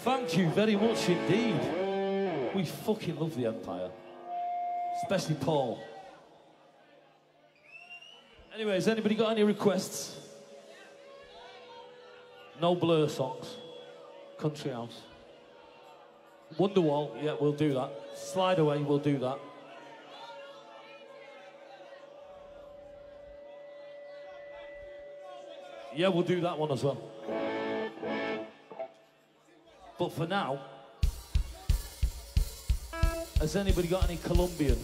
Thank you very much indeed. We fucking love the Empire. Especially Paul. Anyway, has anybody got any requests? No Blur songs. Country House. Wonderwall, yeah, we'll do that. Slide Away, we'll do that. Yeah, we'll do that one as well. But for now, has anybody got any Colombian?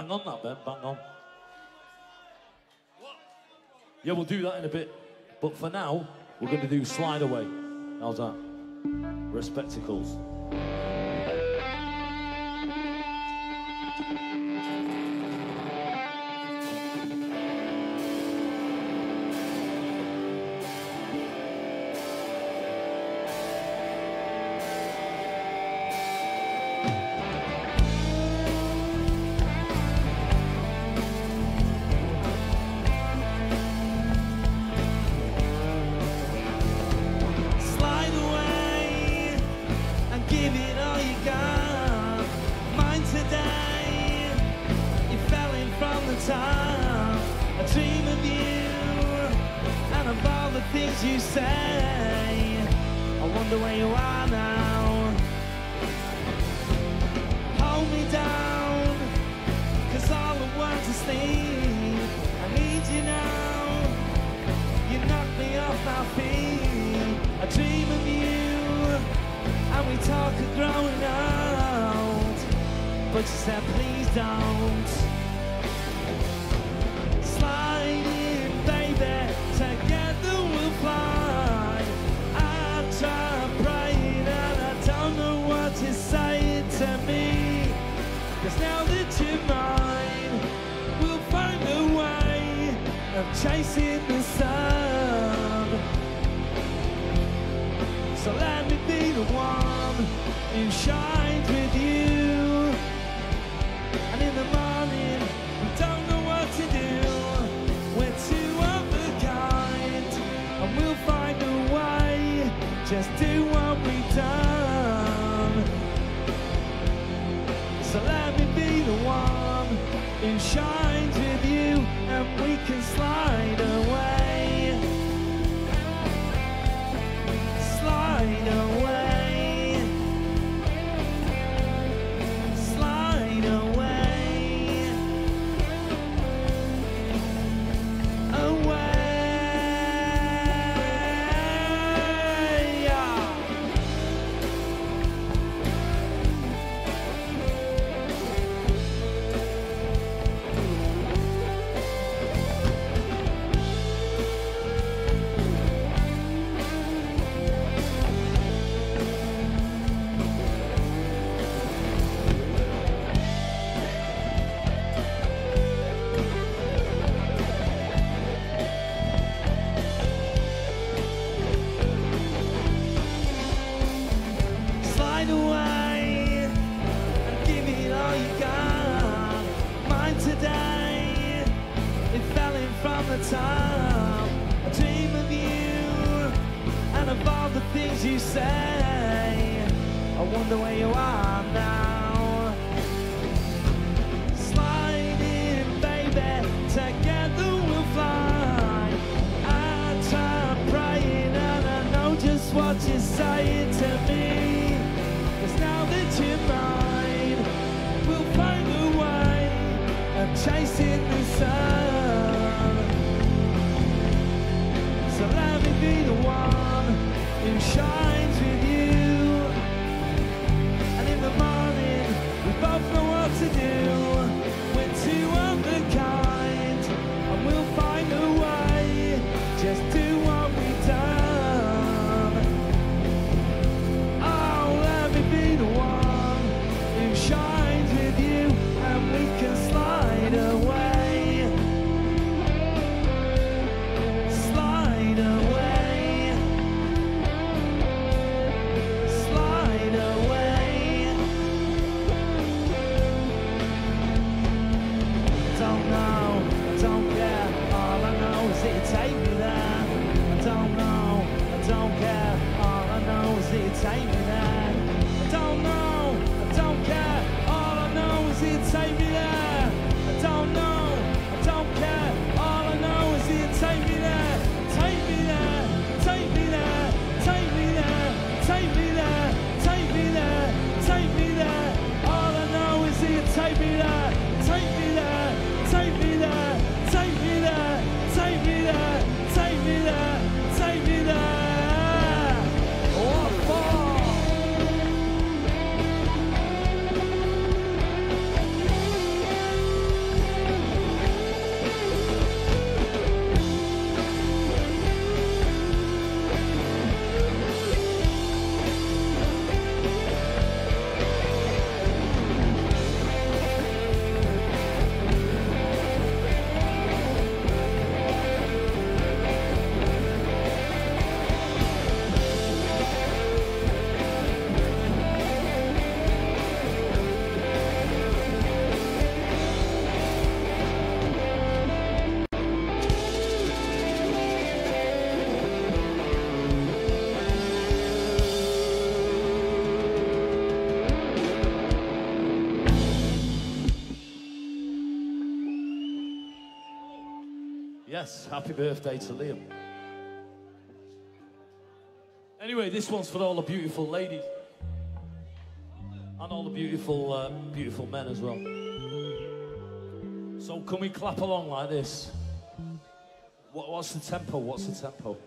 Bang on that, Ben, bang on. Yeah, we'll do that in a bit. But for now, we're going to do Slide Away. How's that? Respectacles. Give it all you got. Mine today. You fell in from the top. I dream of you and of all the things you say. I wonder where you are now. Hold me down, 'cause all the words asleep. I need you now. You knock me off my feet. I dream of you. And we talk of growing old, but you said please don't. Slide in, baby, together we'll fly. I try praying and I don't know what to say to me. 'Cause now that you're mine, we'll find a way of chasing the sun. So let me be the one who shines with you. And in the morning, we don't know what to do. We're two of a kind, and we'll find a way. Just do what we've done. So let me be the one who shines with you, and we can slide away. Slide away, slide away, away. Slide away and give it all you got. Mine today, it fell in from the top. I dream of you and of all the things you say. I wonder where you are now. Slide in, baby, together we'll fly. I try praying and I know just what you're saying to me. 'Cause now that you're mine, we'll find a way of chasing the sun. So let me be the one who shines with you. And in the morning, we both know what to do. We're two of a kind, and we'll find a way. Just do what we've done. Oh, let me be the one who shines with you, and we can slide away. Yes, happy birthday to Liam. Anyway, this one's for all the beautiful ladies. And all the beautiful, beautiful men as well. So can we clap along like this? What's the tempo? What's the tempo?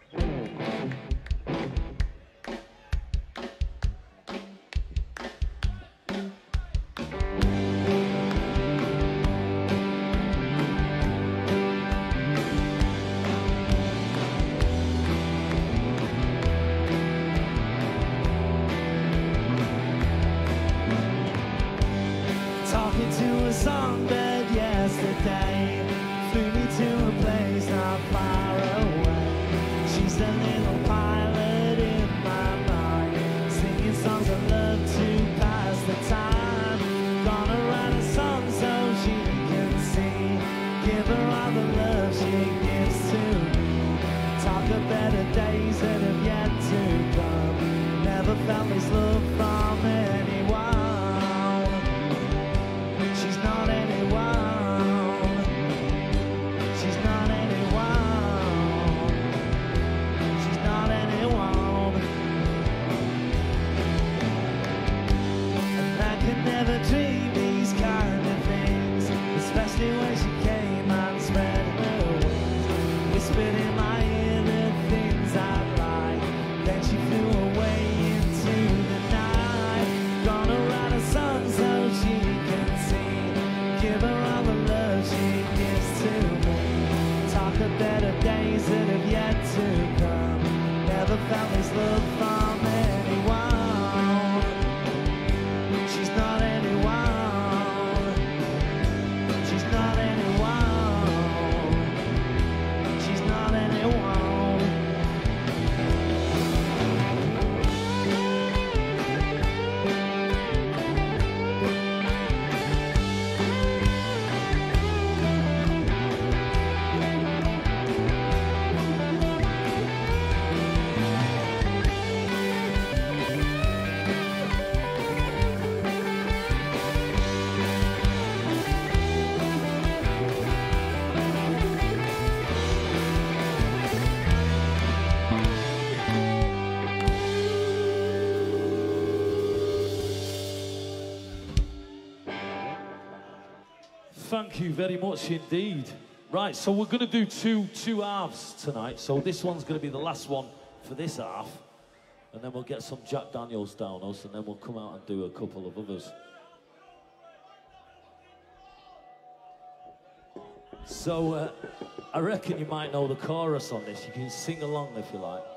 Talking to a songbird yesterday, flew me to a place not far away. She's a little pilot in my mind, singing songs of love to pass the time. Gonna write a song so she can see, give her all the love she gives to me. Talk of better days that have yet to come. Never felt this love from anyone. She's not anyone. She's not anyone. She's not anyone. And I could never dream these kind of things, especially when she came and spread her wings, whispered in my ear the things I'd like. Then she flew away into the night. Gonna write a song so she can sing, give her all the love she gives to me. Talk of better days that have yet to come. Never felt this love from anyone. She's not anyone. She's not anyone. She's not anyone. Thank you very much indeed. Right, so we're going to do two halves tonight. So this one's going to be the last one for this half. And then we'll get some Jack Daniels down us, and then we'll come out and do a couple of others. So I reckon you might know the chorus on this. You can sing along if you like.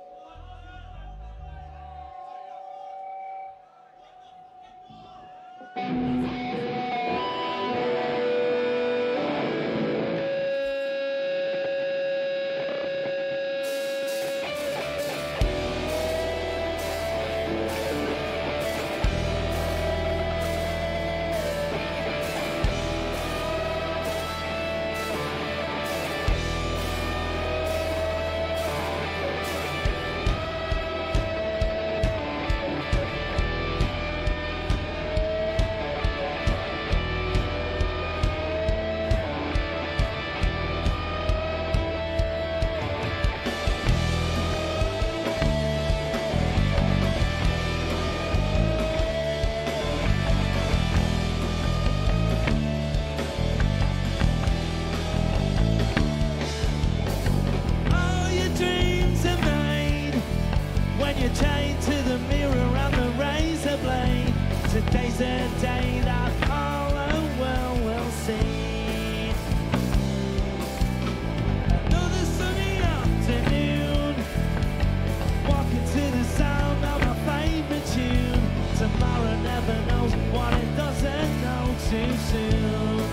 Today's the day that all the world will see. Another sunny afternoon, walking to the sound of my favorite tune. Tomorrow never knows what it doesn't know too soon.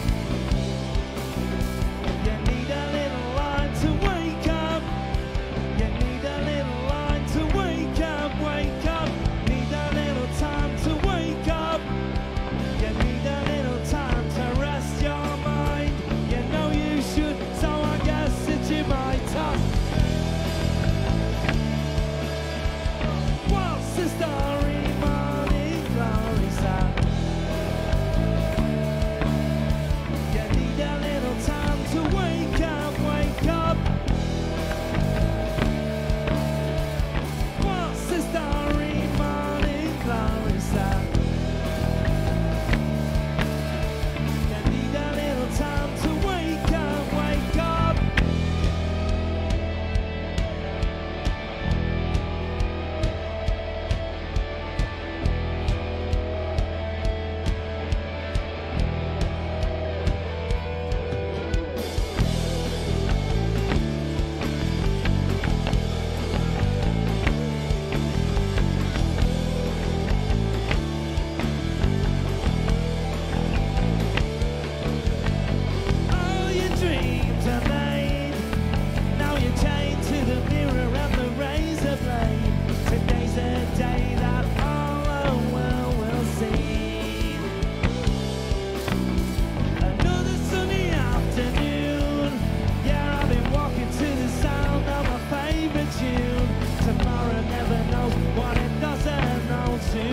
You need a little light to wake up. You need a little light to wake up, wake up. Need a little time to wake up.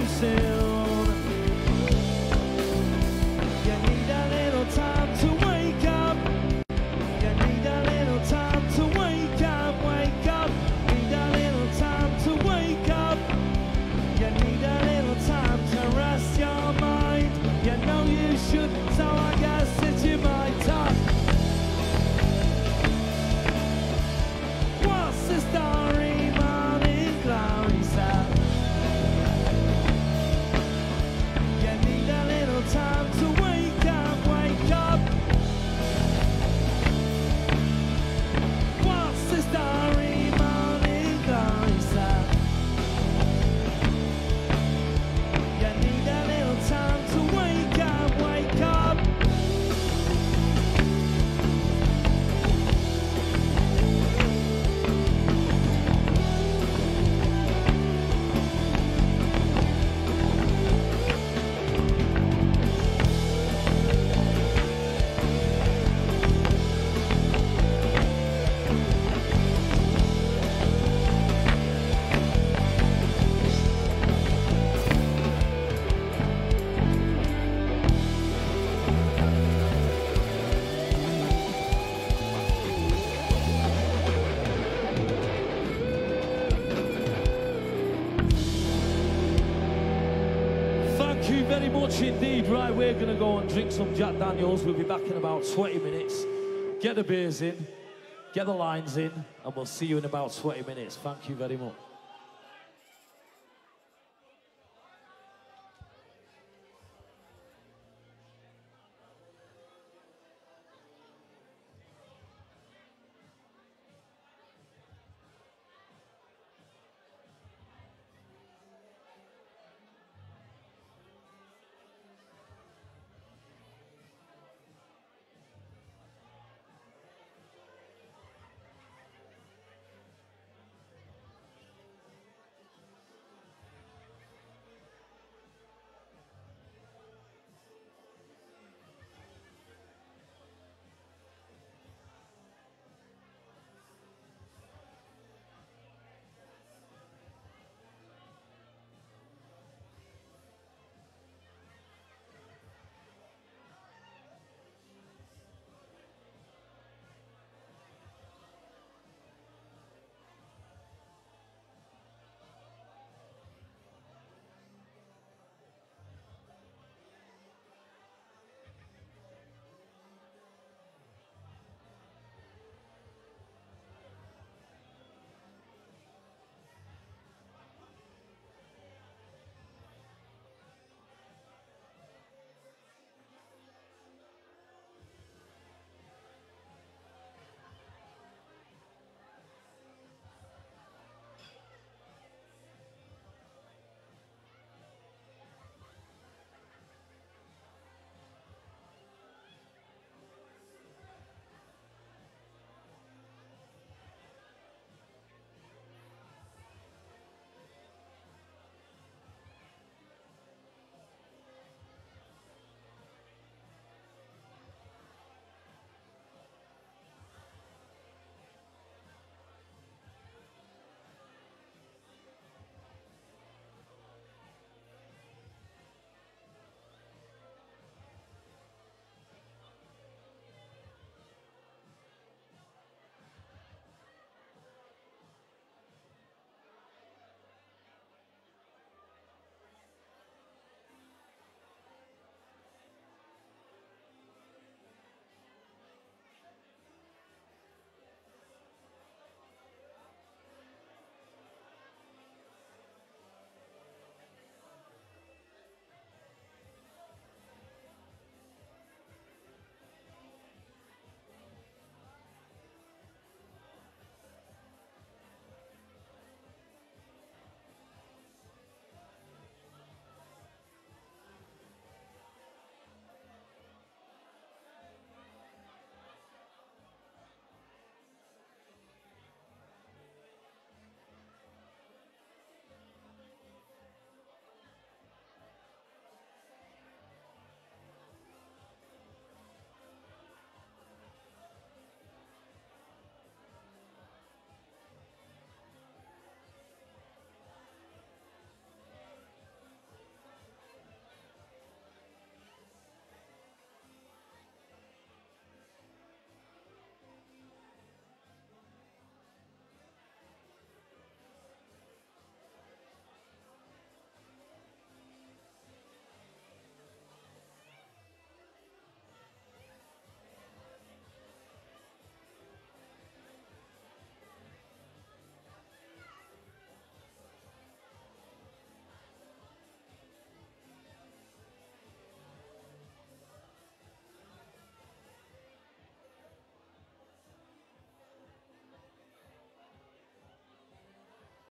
soon. You need a little time to wake up. You need a little time to wake up, wake up. Need a little time to wake up. You need a little time to rest your mind. You know you should, so I guess it's you my time. What's the story, morning glory, sir? You need a little time to wake up, wake up. What's the story, morning glory, sir? You need a little time to wake up, wake up. Thank you very much indeed. Right, we're going to go and drink some Jack Daniels. We'll be back in about 20 minutes. Get the beers in, get the lines in, and we'll see you in about 20 minutes. Thank you very much.